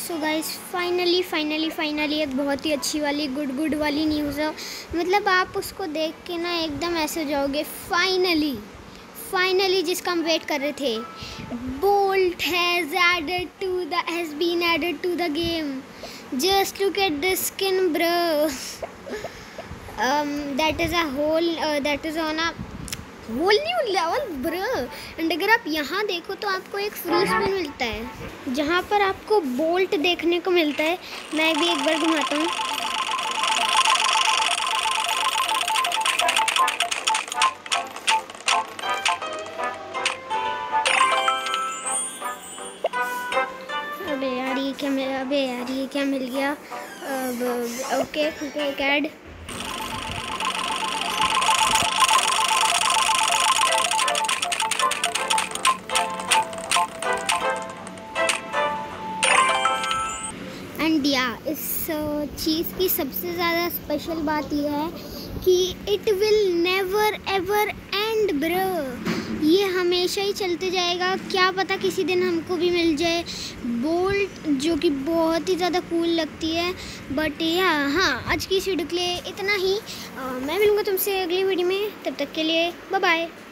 So guys finally एक बहुत ही अच्छी वाली गुड वाली न्यूज़ है। मतलब आप उसको देख के ना एकदम ऐसे हो जाओगे। फाइनली जिसका हम वेट कर रहे थे, Bolt has been added to the game. Just look at the skin bro. That is on a whole new level bro. And अगर आप यहाँ देखो तो आपको एक फ्री स्पिन मिलता है जहाँ पर आपको बोल्ट देखने को मिलता है। मैं भी एक बार घुमाता हूँ। अबे यार ये क्या मिल गया। Okay CAD. एंड या इस चीज़ की सबसे ज़्यादा स्पेशल बात यह है कि it will never ever end bro. ये हमेशा ही चलते जाएगा। क्या पता किसी दिन हमको भी मिल जाए बोल्ट, जो कि बहुत ही ज़्यादा कूल लगती है। बट या हाँ, आज की इस वीडियो के लिए इतना ही। मैं मिलूँगा तुमसे अगली वीडियो में। तब तक के लिए बाय बाय।